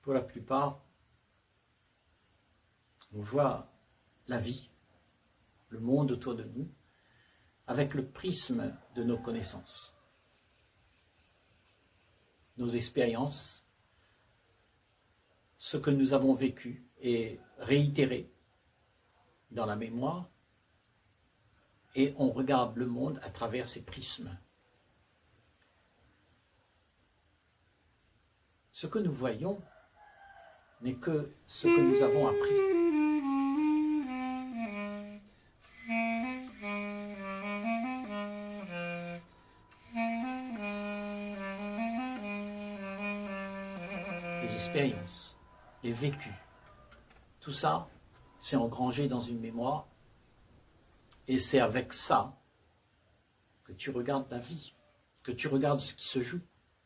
pour la plupart, on voit la vie, le monde autour de nous, avec le prisme de nos connaissances, nos expériences, ce que nous avons vécu et réitéré dans la mémoire, et on regarde le monde à travers ces prismes. Ce que nous voyons n'est que ce que nous avons appris. Les expériences, les vécus, tout ça, c'est engrangé dans une mémoire et c'est avec ça que tu regardes la vie, que tu regardes ce qui se joue.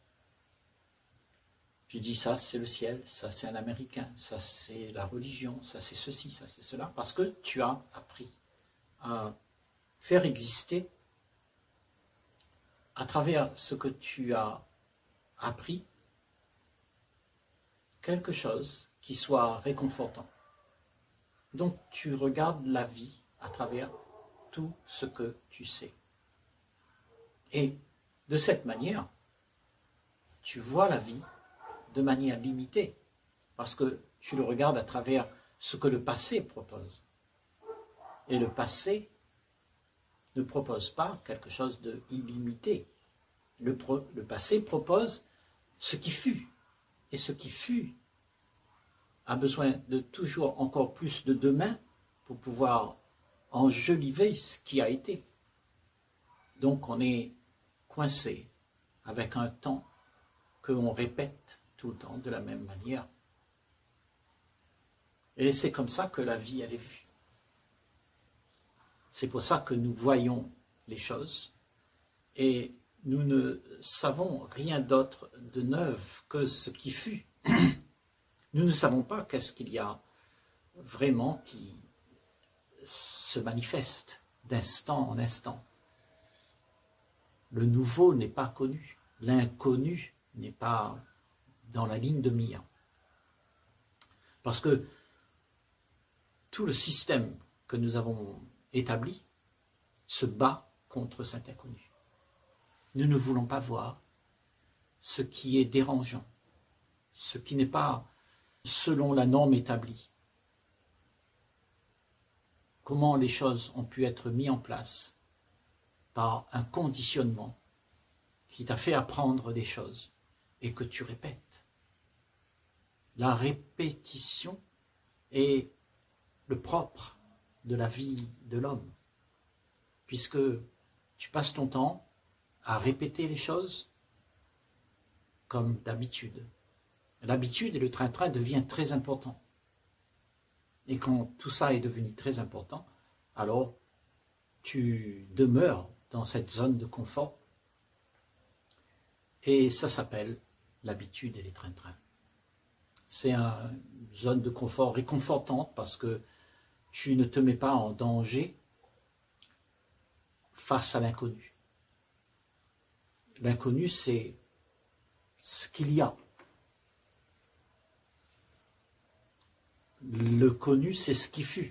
Tu dis ça c'est le ciel, ça c'est un Américain, ça c'est la religion, ça c'est ceci, ça c'est cela, parce que tu as appris à faire exister à travers ce que tu as appris quelque chose qui soit réconfortant. Donc tu regardes la vie à travers tout ce que tu sais. Et de cette manière, tu vois la vie de manière limitée, parce que tu le regardes à travers ce que le passé propose. Et le passé ne propose pas quelque chose d'illimité. Le passé propose ce qui fut. Et ce qui fut a besoin de toujours encore plus de demain pour pouvoir enjoliver ce qui a été. Donc on est coincé avec un temps que l'on répète tout le temps de la même manière. Et c'est comme ça que la vie, elle est vue. C'est pour ça que nous voyons les choses et nous ne savons rien d'autre de neuf que ce qui fut. Nous ne savons pas qu'est-ce qu'il y a vraiment qui se manifeste d'instant en instant. Le nouveau n'est pas connu, l'inconnu n'est pas dans la ligne de mire. Parce que tout le système que nous avons établi se bat contre cet inconnu. Nous ne voulons pas voir ce qui est dérangeant, ce qui n'est pas selon la norme établie. Comment les choses ont pu être mises en place par un conditionnement qui t'a fait apprendre des choses et que tu répètes. La répétition est le propre de la vie de l'homme, puisque tu passes ton temps à répéter les choses comme d'habitude. L'habitude et le train-train devient très important. Et quand tout ça est devenu très important, alors tu demeures dans cette zone de confort. Et ça s'appelle l'habitude et les train-train. C'est une zone de confort réconfortante parce que tu ne te mets pas en danger face à l'inconnu. L'inconnu, c'est ce qu'il y a. Le connu, c'est ce qui fut.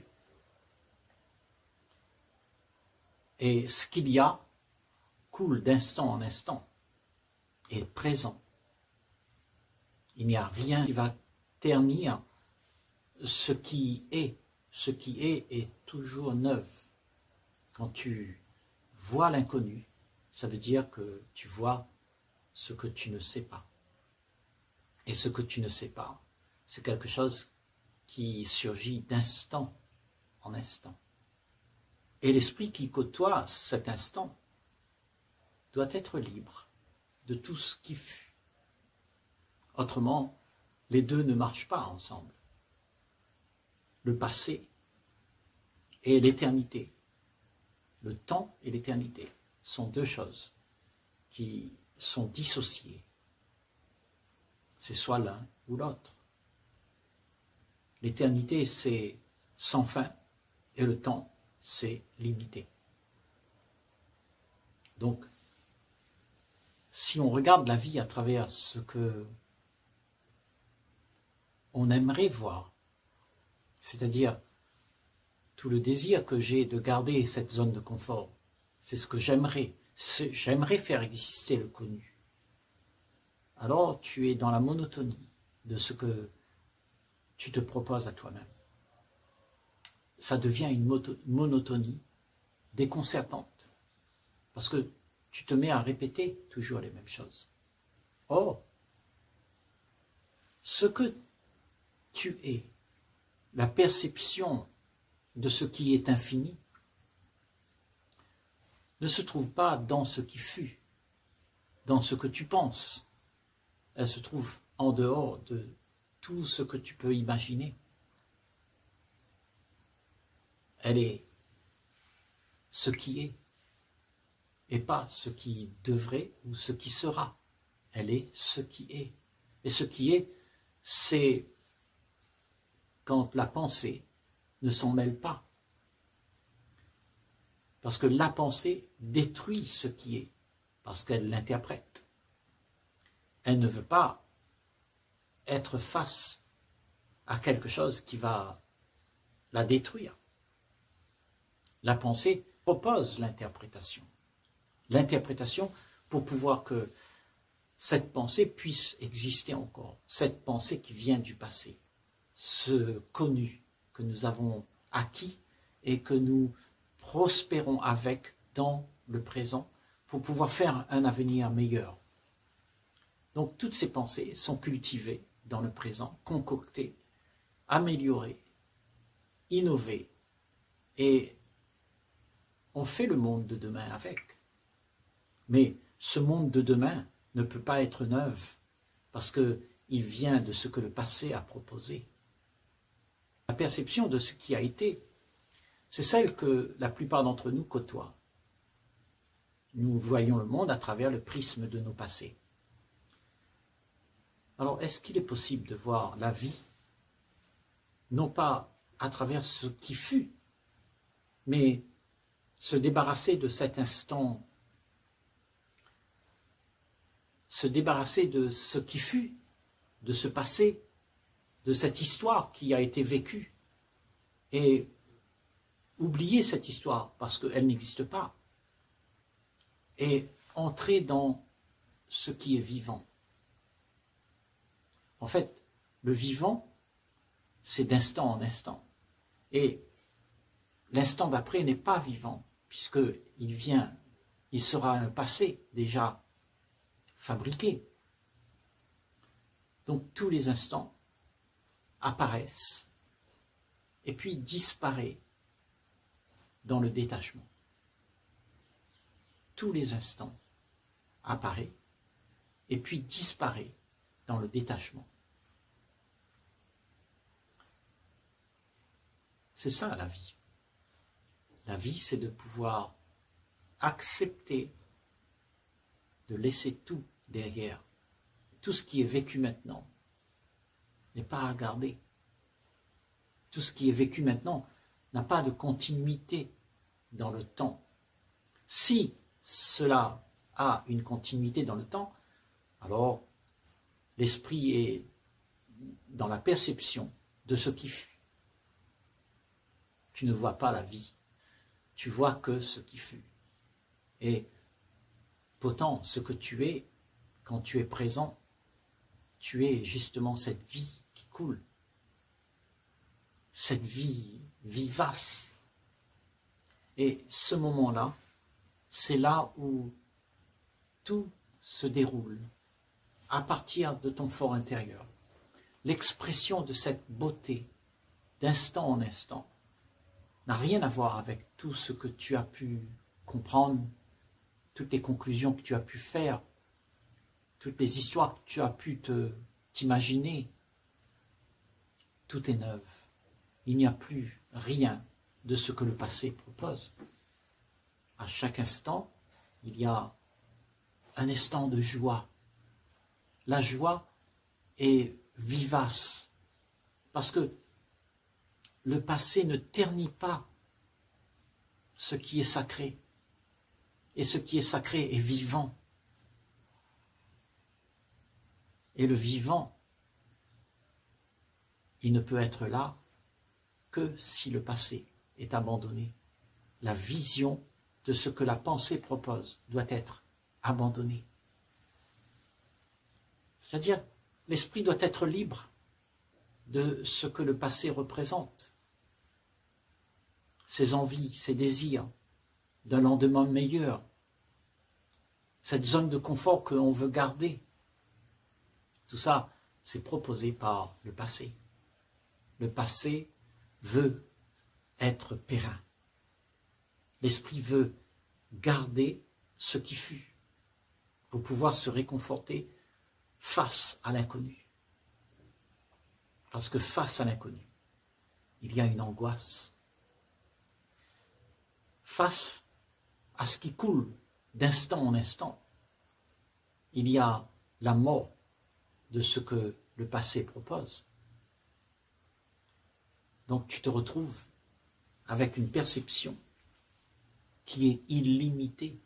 Et ce qu'il y a coule d'instant en instant, est présent. Il n'y a rien qui va ternir ce qui est. Ce qui est toujours neuf. Quand tu vois l'inconnu, ça veut dire que tu vois ce que tu ne sais pas. Et ce que tu ne sais pas, c'est quelque chose qui surgit d'instant en instant. Et l'esprit qui côtoie cet instant doit être libre de tout ce qui fut. Autrement, les deux ne marchent pas ensemble. Le passé et l'éternité, le temps et l'éternité sont deux choses qui sont dissociées. C'est soit l'un ou l'autre. L'éternité, c'est sans fin, et le temps, c'est limité. Donc, si on regarde la vie à travers ce que on aimerait voir. C'est-à-dire, tout le désir que j'ai de garder cette zone de confort, c'est ce que j'aimerais. J'aimerais faire exister le connu. Alors tu es dans la monotonie de ce que tu te proposes à toi-même. Ça devient une monotonie déconcertante, parce que tu te mets à répéter toujours les mêmes choses. Or, ce que tu es, la perception de ce qui est infini, ne se trouve pas dans ce qui fut, dans ce que tu penses. Elle se trouve en dehors de tout ce que tu peux imaginer. Elle est ce qui est, et pas ce qui devrait ou ce qui sera. Elle est ce qui est. Et ce qui est, c'est quand la pensée ne s'en mêle pas. Parce que la pensée détruit ce qui est, parce qu'elle l'interprète. Elle ne veut pas être face à quelque chose qui va la détruire. La pensée propose l'interprétation. L'interprétation pour pouvoir que cette pensée puisse exister encore. Cette pensée qui vient du passé. Ce connu que nous avons acquis et que nous prospérons avec dans le présent pour pouvoir faire un avenir meilleur. Donc toutes ces pensées sont cultivées dans le présent, concoctées, améliorées, innovées, et on fait le monde de demain avec. Mais ce monde de demain ne peut pas être neuf, parce qu'il vient de ce que le passé a proposé. La perception de ce qui a été, c'est celle que la plupart d'entre nous côtoient. Nous voyons le monde à travers le prisme de nos passés. Alors, est-ce qu'il est possible de voir la vie, non pas à travers ce qui fut, mais se débarrasser de cet instant, se débarrasser de ce qui fut, de ce passé, de cette histoire qui a été vécue, et oublier cette histoire parce qu'elle n'existe pas, et entrer dans ce qui est vivant. En fait, le vivant, c'est d'instant en instant. Et l'instant d'après n'est pas vivant, puisqu'il sera un passé déjà fabriqué. Donc tous les instants apparaissent et puis disparaissent dans le détachement. Tous les instants apparaissent et puis disparaissent dans le détachement. C'est ça la vie. La vie, c'est de pouvoir accepter de laisser tout derrière. Tout ce qui est vécu maintenant n'est pas à garder. Tout ce qui est vécu maintenant n'a pas de continuité dans le temps. Si cela a une continuité dans le temps, alors l'esprit est dans la perception de ce qui fut. Tu ne vois pas la vie, tu vois que ce qui fut. Et pourtant, ce que tu es, quand tu es présent, tu es justement cette vie qui coule, cette vie vivace. Et ce moment-là, c'est là où tout se déroule à partir de ton fort intérieur. L'expression de cette beauté d'instant en instant n'a rien à voir avec tout ce que tu as pu comprendre, toutes les conclusions que tu as pu faire, toutes les histoires que tu as pu t'imaginer. Tout est neuf. Il n'y a plus rien de ce que le passé propose. À chaque instant, il y a un instant de joie. La joie est vivace parce que le passé ne ternit pas ce qui est sacré. Et ce qui est sacré est vivant. Et le vivant il ne peut être là que si le passé est abandonné. La vision de ce que la pensée propose doit être abandonnée. C'est-à-dire, l'esprit doit être libre de ce que le passé représente. Ses envies, ses désirs d'un lendemain meilleur, cette zone de confort que l'on veut garder. Tout ça, c'est proposé par le passé. Le passé veut être périn. L'esprit veut garder ce qui fut pour pouvoir se réconforter face à l'inconnu. Parce que face à l'inconnu, il y a une angoisse. Face à ce qui coule d'instant en instant, il y a la mort de ce que le passé propose. Donc tu te retrouves avec une perception qui est illimitée.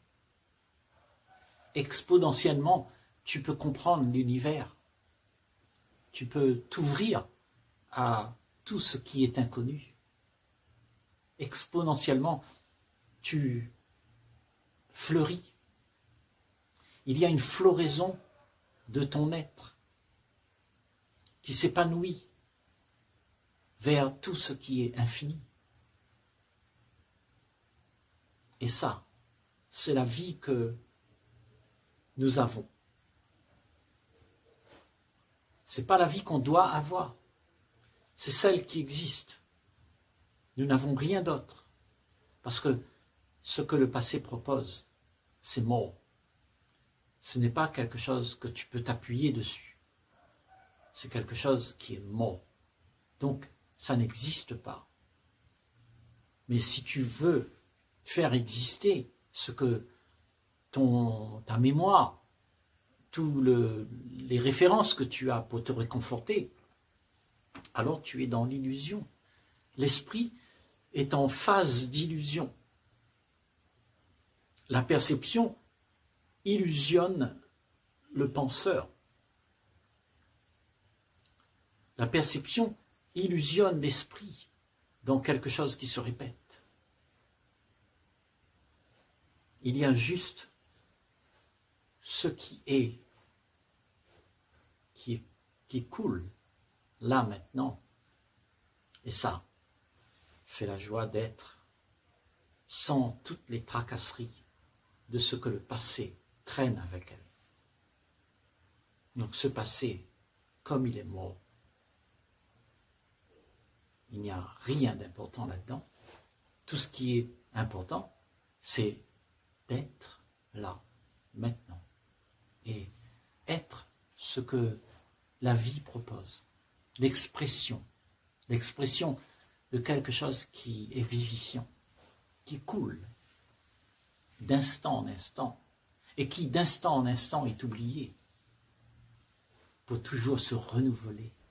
Exponentiellement, tu peux comprendre l'univers. Tu peux t'ouvrir à tout ce qui est inconnu. Exponentiellement, tu fleuris. Il y a une floraison de ton être qui s'épanouit vers tout ce qui est infini. Et ça, c'est la vie que nous avons. Ce n'est pas la vie qu'on doit avoir, c'est celle qui existe. Nous n'avons rien d'autre, parce que ce que le passé propose, c'est mort. Ce n'est pas quelque chose que tu peux t'appuyer dessus. C'est quelque chose qui est mort. Donc, ça n'existe pas. Mais si tu veux faire exister ce que ta mémoire, toutes les références que tu as pour te réconforter, alors tu es dans l'illusion. L'esprit est en phase d'illusion. La perception illusionne le penseur. La perception illusionne l'esprit dans quelque chose qui se répète. Il y a juste ce qui coule là maintenant. Et ça, c'est la joie d'être sans toutes les tracasseries de ce que le passé traîne avec elle. Donc ce passé, comme il est mort, il n'y a rien d'important là-dedans. Tout ce qui est important, c'est d'être là, maintenant, et être ce que la vie propose, l'expression de quelque chose qui est vivifiant, qui coule d'instant en instant, et qui d'instant en instant est oublié, pour toujours se renouveler